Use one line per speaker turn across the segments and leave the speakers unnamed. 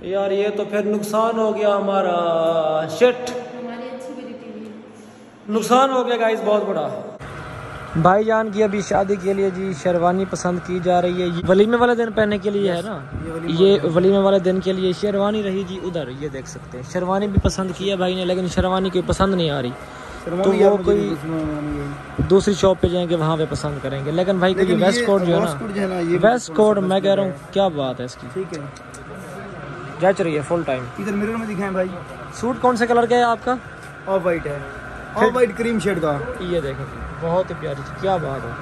यार ये तो फिर नुकसान हो गया हमारा, शिट, नुकसान हो गया गाइस बहुत बड़ा। भाईजान की अभी शादी के लिए जी शेरवानी पसंद की जा रही है। वलीमे वाले दिन पहनने के लिए है ना, ये वलीमे वाले दिन के लिए शेरवानी रही जी। उधर ये देख सकते हैं शेरवानी भी पसंद की है भाई ने, लेकिन शेरवानी कोई पसंद नहीं आ रही, तो वो कोई दूसरी शॉप पे जाएंगे वहाँ पे पसंद करेंगे। लेकिन भाई कोई वेस्ट कोट जो है ना, वेस्ट कोट मैं कह रहा हूँ क्या बात है इसकी,
ठीक है,
जच रही है फुल टाइम।
इधर मिरर में दिखाएं भाई।
सूट कौन से कलर का है आपका?
ऑफ वाइट है, ऑफ वाइट क्रीम शेड का।
ये देखें बहुत ही प्यारी, क्या बात है,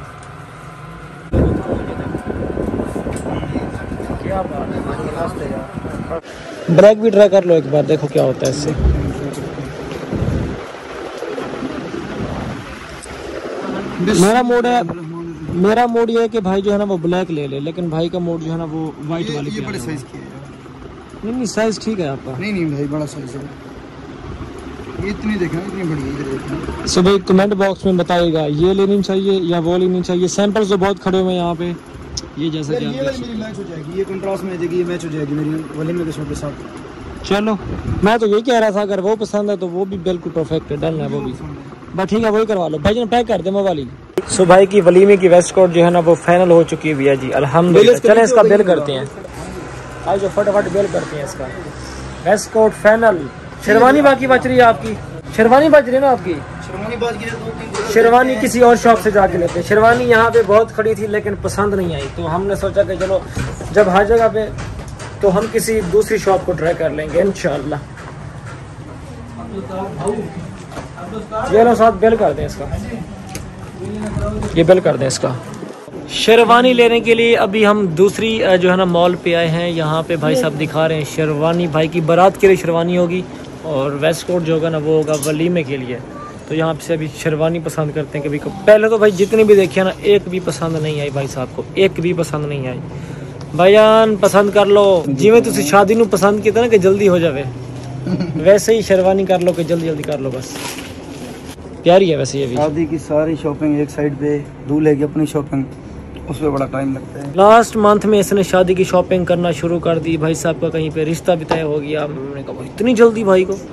क्या बात है। ब्लैक भी ट्राई कर लो एक बार, देखो क्या होता है इससे। मेरा मूड ये है कि भाई जो है ना वो ब्लैक ले ले, लेकिन भाई का मूड जो है ना वो वाइट वाली।
ये बड़े साइज की है।
नहीं साइज ठीक है आपका।
नहीं भाई बड़ा साइज है, ये इतनी देखना, इतनी बड़ी इधर देखना।
सो भाई कमेंट बॉक्स में बताइएगा ये लेनी चाहिए या वो लेनी चाहिए। सैंपल्स तो बहुत खड़े हुए हैं यहाँ पे, ये जैसा कि
ये वाली मेरी मैच हो जाएगी, ये कंट्रास्ट में आ जाएगी, ये मैच हो जाएगी मेरी वलीमे के सूट के साथ।
चलो मैं तो यही कह रहा था, अगर वो पसंद है तो वो भी बिल्कुल परफेक्ट है, डन है वो भी, बस ठीक है वही करवा लो। भाई पैक कर दे वो वाली। सो भाई की वलीमे की वेस्ट कोट जो है ना वो फाइनल हो चुकी हुई है जी, अल्हम्दुलिल्लाह। चलें इसका बिल करते हैं, आज जो फटाफट बिल करते हैं इसका। Waste coat final. शेरवानी बाकी बच रही है आपकी, शेरवानी बच रही है ना आपकी? शेरवानी किसी और शॉप से जाके लेते हैं। शेरवानी यहाँ पे बहुत खड़ी थी लेकिन पसंद नहीं आई, तो हमने सोचा कि चलो जब हर जगह पे तो हम किसी दूसरी शॉप को ट्राई कर लेंगे इंशाल्लाह। ये लो साथ बिल कर दें इसका, ये बिल कर दें इसका। शेरवानी लेने के लिए अभी हम दूसरी जो है ना मॉल पे आए हैं। यहाँ पे भाई साहब दिखा रहे हैं शेरवानी, भाई की बारात के लिए शेरवानी होगी और वेस्ट कोट जो होगा ना वो होगा वलीमे के लिए। तो यहाँ से अभी शेरवानी पसंद करते हैं। कभी पहले तो भाई जितनी भी देखी है ना एक भी पसंद नहीं आई भाई साहब को, एक भी पसंद नहीं आई। भाईजान पसंद कर लो, जिमें तुम शादी नू पसंद किया ना कि जल्दी हो जावे, वैसे ही शेरवानी कर लो कि जल्दी जल्दी कर लो, बस प्यारी है वैसे ये भी।
शादी की सारी शॉपिंग एक साइड पे, दूल्हे की अपनी शॉपिंग, उसमें बड़ा टाइम लगता है।
लास्ट मंथ में इसने शादी की शॉपिंग करना शुरू कर दी। भाई साहब का कहीं पे रिश्ता भी तय हो गया। मैंने कहा इतनी जल्दी भाई को।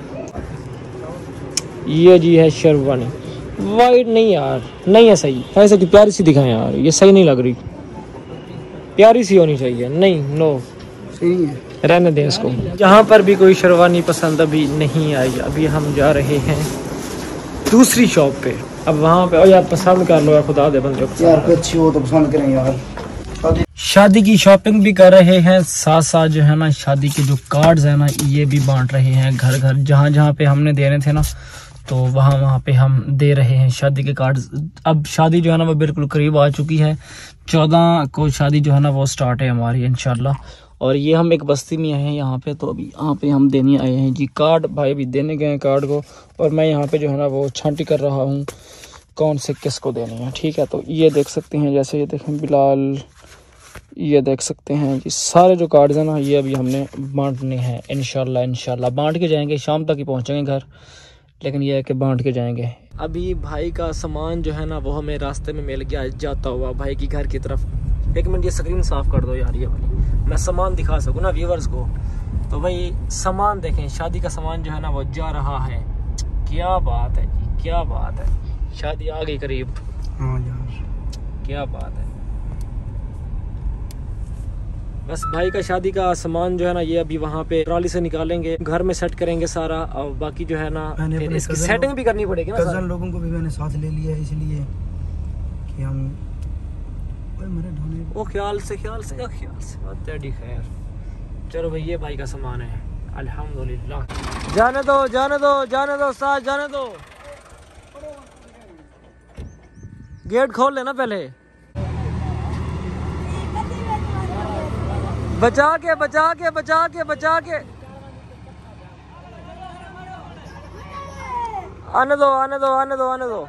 ये जी है शेरवानी, वाइट नहीं यार, नहीं है सही, ऐसे की प्यारी सी दिखाएं यार, ये सही नहीं लग रही, प्यारी सी होनी चाहिए। नहीं नो
सही है,
रहने दें इसको। जहाँ पर भी कोई शेरवानी पसंद अभी नहीं आई, अभी हम जा रहे हैं दूसरी शॉप पे। अब वहाँ पे यार पसंद कर लो यार, खुदा दे बंदे को
यार अच्छी हो तो पसंद करें यार।
शादी की शॉपिंग भी कर रहे हैं, साथ साथ जो है ना शादी के जो कार्ड्स है ना ये भी बांट रहे हैं घर घर। जहाँ जहाँ पे हमने देने थे ना तो वहाँ पे हम दे रहे हैं शादी के कार्ड्स। अब शादी जो है ना वो बिल्कुल करीब आ चुकी है, 14 को शादी जो है ना वो स्टार्ट है हमारी इंशाल्लाह। और ये हम एक बस्ती में आए हैं यहाँ पे, तो अभी यहाँ पे हम देने आए हैं जी कार्ड। भाई भी देने गए हैं कार्ड को, और मैं यहाँ पे जो है ना वो छांटी कर रहा हूँ कौन से किसको देने हैं। ठीक है, तो ये देख सकते हैं, जैसे ये देखें बिलाल, ये देख सकते हैं जी सारे जो कार्ड्स हैं ना ये अभी हमने बांटने हैं इंशाल्लाह बांट के जाएंगे, शाम तक ही पहुँचेंगे घर, लेकिन ये है कि बांट के जाएंगे। अभी भाई का सामान जो है ना वो हमें रास्ते में मिल गया जाता हुआ भाई की घर की तरफ। एक मिनट ये स्क्रीन साफ कर दो यार, ये वाली मैं सामान दिखा सकूँ ना व्यूवर्स को। तो भाई सामान देखें, शादी का सामान जो है ना वो जा रहा है। क्या बात है जी, क्या बात है, शादी आ गई करीब।
हाँ यार
क्या बात है। बस भाई का शादी का सामान जो है ना ये अभी वहाँ पे ट्रॉली से निकालेंगे, घर में सेट करेंगे सारा, और बाकी जो है ना फिर इसकी सेटिंग भी करनी पड़ेगी ना। कज़न
लोगों को भी मैंने साथ ले लिया है इसलिए कि हम
वो ख्याल से तेरी खैर। चलो भाई ये भाई का सामान है अल्हम्दुलिल्लाह। जाने दो साथ जाने दो, गेट खोल लेना पहले। बचा के आने दो।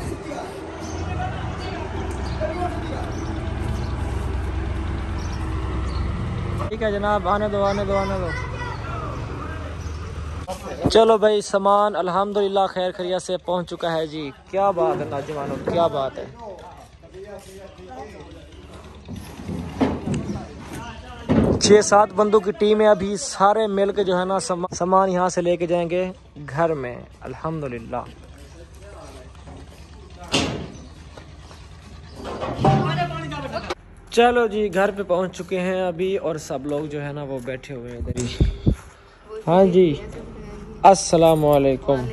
ठीक है जनाब, आने दो। चलो भाई सामान अल्हम्दुलिल्लाह खैर खैरियत से पहुंच चुका है जी। क्या बात है नौजवानों, क्या बात है। 6-7 बंदों की टीम है अभी, सारे मिल के जो है ना सामान यहाँ से लेके जाएंगे घर में अल्हम्दुलिल्लाह। चलो जी घर पे पहुँच चुके हैं अभी और सब लोग जो है ना वो बैठे हुए हैं इधर ही। हाँ जी अस्सलाम वालेकुम,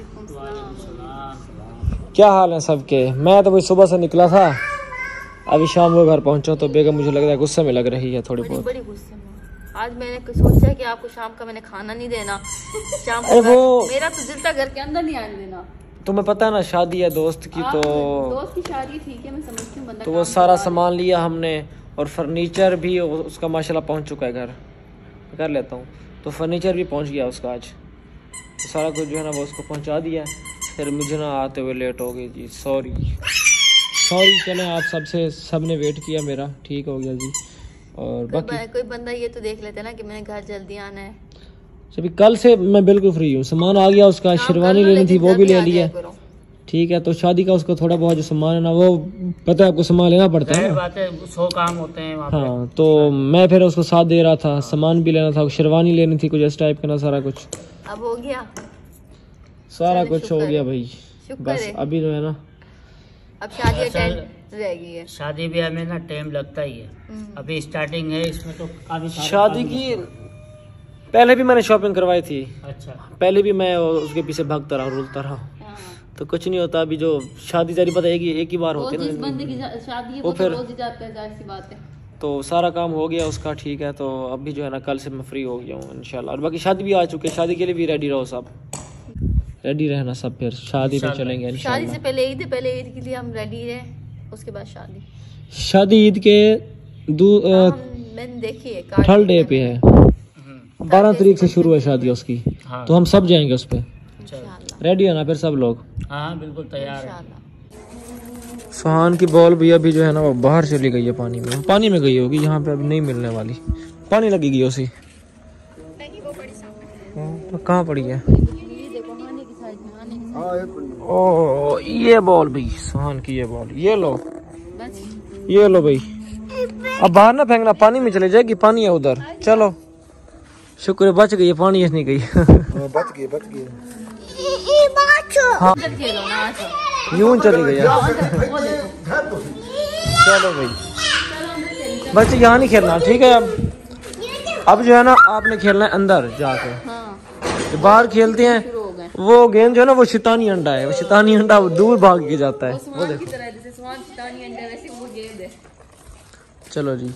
क्या हाल है सबके? मैं तो भाई सुबह से निकला था, अभी शाम को घर पहुंचा तो बेगम मुझे लग रहा है गुस्से में लग रही है थोड़ी बहुत।
बड़ी गुस्से में। आज मैंने सोचा कि आपको शाम का मैंने खाना नहीं देना, शाम को मेरा तो दिल था घर के अंदर नहीं आने देना।
तुम्हें पता है ना शादी है दोस्त की, तो
दोस्त की शादी ठीक है मैं समझती हूँ, बंदा
तो वो सारा सामान लिया हमने और फर्नीचर भी उसका माशाल्लाह पहुंच चुका है घर, कर लेता हूँ तो फर्नीचर भी पहुंच गया उसका आज, तो सारा कुछ जो है ना वो उसको पहुंचा दिया। फिर मुझे ना आते हुए लेट हो गई जी, सॉरी। चलें आप सबने वेट किया मेरा, ठीक हो गया जी। और बाकी
कोई बंदा ये तो देख लेते ना कि मैंने घर जल्दी आना है।
अभी कल से मैं बिल्कुल फ्री हूँ, सामान आ गया उसका, शेरवानी लेनी थी वो भी ले लिया, ठीक है। तो शादी का उसका थोड़ा बहुत जो सामान है ना वो पता है आपको सामान लेना पड़ता है, बात है 100 काम होते हैं वहाँ पे। हाँ तो मैं फिर उसको साथ दे रहा था, सामान भी लेना था, शेरवानी लेनी थी कुछ इस टाइप का ना, सारा कुछ
अब हो गया,
सारा कुछ हो गया भाई। बस अभी जो है ना
अब शादी रह गई है।
शादी ब्याह में ना टाइम लगता ही है, अभी स्टार्टिंग है इसमें तो काफी
शादी की पहले भी मैंने शॉपिंग करवाई थी।
अच्छा
पहले भी मैं उसके पीछे भागता रहा रुलता रहा, तो कुछ नहीं होता। अभी जो शादी जारी पता है एक ही बार होती है ना,
बंदे की शादी है
वो फिर
रोज ही जाता है, जाहिर सी बात है।
तो सारा काम हो गया उसका, ठीक है। तो अभी जो है ना कल से मैं फ्री हो गया हूँ इंशाल्लाह। और बाकी शादी भी आ चुकी है, शादी के लिए भी रेडी रहो सब, रेडी रहना सब, फिर शादी पे चलेंगे इंशाल्लाह।
शादी से पहले ईद है, पहले ईद के लिए हम रेडी रहे, उसके बाद
शादी ईद के
मैंने देखी है
3rd डे पे है, 12 तारीख से शुरू है शादी उसकी। हाँ। तो हम सब जाएंगे उस पे, रेडी है ना फिर सब लोग?
हाँ बिल्कुल तैयार है।
सुहान की बॉल भी अभी जो है ना वो बाहर चली गई है पानी में गई होगी, यहाँ पे अभी नहीं मिलने वाली, पानी लगी गई उसी। तो कहाँ पड़ी है? ओ ये बॉल भाई सुहान की, ये बॉल ये लो भाई, अब बाहर ना फेंकना, पानी में चले जाएगी, पानी है उधर। चलो शुक्र है बच गई, पानी नहीं गई।
बच गई
हाँ यूं चली गई। चलो भाई बच्चे यहाँ नहीं खेलना, ठीक है। अब जो है ना आपने खेलना है अंदर जाके, तो बाहर खेलते हैं। वो गेंद जो है ना वो शैतानी अंडा है, वो शैतानी अंडा दूर भाग के जाता है, वो देखो। चलो जी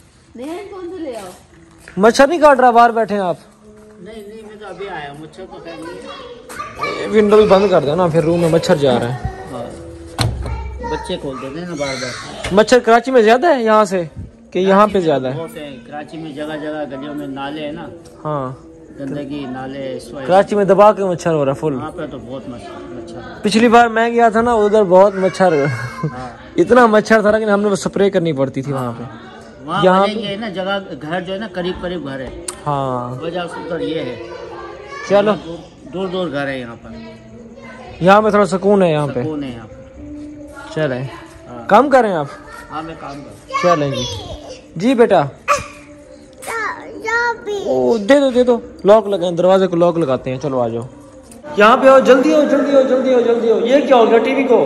मच्छर नहीं काट रहा, बाहर बैठे हैं आप?
नहीं मैं तो अभी आया, मच्छर तो खैर नहीं है।
विंडो भी बंद कर देना, फिर रूम में मच्छर जा रहा है।
हाँ। बच्चे खोल देते हैं ना बार बार।
मच्छर कराची में ज्यादा है यहाँ से कि यहाँ पे ज्यादा है?
बहुत है कराची में, जगह जगह गलियों में नाले है ना। हाँ गंदगी नाले,
कराची में दबा के मच्छर हो रहा है फुल।
वहाँ पे तो बहुत मच्छर।
पिछली बार मैं गया था ना उधर बहुत मच्छर। हाँ। इतना मच्छर था लेकिन हमने स्प्रे करनी पड़ती थी वहाँ पे।
यहाँ पे ना जगह घर जो है ना करीब घर है। हाँ वजह उधर ये है।
चलो
दूर घर है यहाँ पर,
यहाँ पे थोड़ा सुकून है, यहाँ पे चले। काम करें आप?
हाँ मैं काम कर।
चलें जी बेटा। ओ दे दो लॉक लगाए, दरवाजे को लॉक लगाते हैं। चलो आ जाओ, यहाँ पे आओ, जल्दी हो। ये क्या हो गया?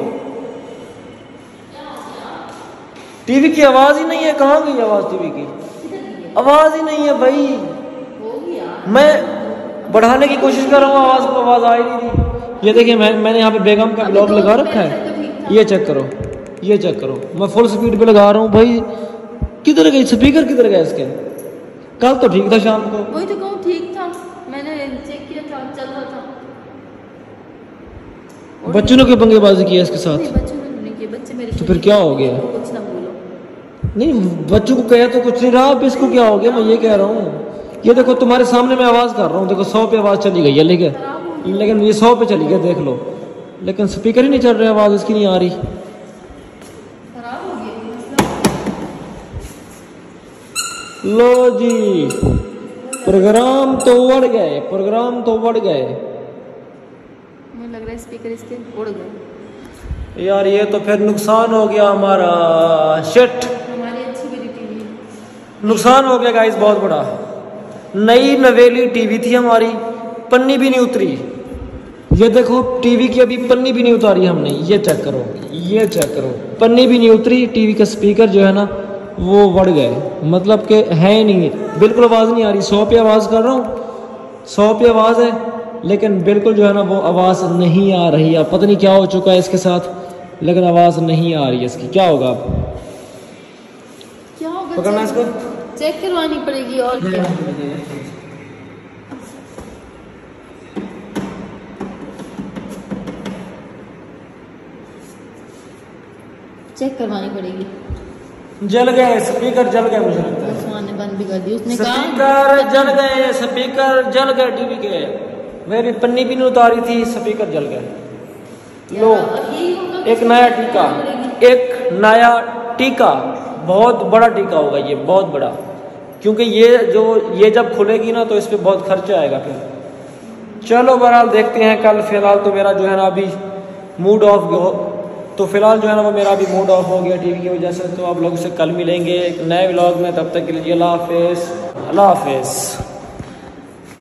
टीवी की आवाज ही नहीं है, कहाँ गई आवाज? टीवी की आवाज ही नहीं है भाई, मैं बढ़ाने की कोशिश कर रहा हूँ आवाज को, आवाज आ ही नहीं रही। ये देखिए मैंने यहाँ पे बेगम का ब्लॉग लगा रखा है, ये चेक करो। मैं फुल स्पीड पे लगा रहा हूँ भाई। किधर गई स्पीकर, किधर गया इसके? कल तो ठीक था शाम को,
वही तो कहूँ ठीक था, मैंने चेक किया था चल रहा था।
बच्चों ने क्यों पंगेबाजी किया इसके साथ?
बच्चे मेरे
तो फिर क्या हो गया?
कुछ ना बोलो।
नहीं बच्चों को कहा तो कुछ नहीं रहा, अब इसको क्या हो गया? मैं ये कह रहा हूँ, ये देखो तुम्हारे सामने मैं आवाज कर रहा हूँ, देखो 100 पे आवाज चली गई है, लेकिन ये 100 पे चली गई, देख लो। लेकिन स्पीकर ही नहीं चल रहा, आवाज इसकी नहीं आ रही। लो जी प्रोग्राम तो उड़ गए,
मुझे लग रहा है स्पीकर इसके उड़ गए
यार। ये तो फिर नुकसान हो गया हमारा, शिट।
हमारी अच्छी वाली टीवी
नुकसान हो गया गाइस बहुत बड़ा। नई नवेली टीवी थी हमारी, पन्नी भी नहीं उतरी। ये देखो टीवी की अभी पन्नी भी नहीं उतारी हमने, ये चेक करो, ये चेक करो, पन्नी भी नहीं उतरी। टीवी का स्पीकर जो है ना वो बढ़ गए, मतलब कि है ही नहीं, बिल्कुल आवाज़ नहीं आ रही। 100 पे आवाज़ कर रहा हूँ, 100 पे आवाज़ है, लेकिन बिल्कुल जो है ना वो आवाज़ नहीं आ रही। अब पता नहीं क्या हो चुका है इसके साथ, लेकिन आवाज़ नहीं आ रही है इसकी। क्या होगा अब?
क्या होगा?
पकड़ना इसको,
चेक करवानी पड़ेगी और क्या। चेक करवानी पड़ेगी।
जल गए स्पीकर, जल गए, मुझे लगता है
उस्मान ने बंद भी कर दी। उसने कहा
स्पीकर जल गए, स्पीकर जल गए टीवी के। मेरी पन्नी भी नहीं उतारी थी, स्पीकर जल गए। लो एक नया टीका, एक नया टीका, बहुत बड़ा टीका होगा ये, बहुत बड़ा, क्योंकि ये जब खुलेगी ना तो इस पे बहुत खर्चा आएगा फिर। चलो बहरहाल देखते हैं कल। फिलहाल तो मेरा जो है ना अभी मूड ऑफ हो, तो फिलहाल जो है ना वो मेरा अभी मूड ऑफ हो गया टीवी की वजह से। तो आप लोगों से कल मिलेंगे एक नए व्लॉग में, तब तक के लिए अल्लाह हाफिज़, अल्लाह हाफिज़।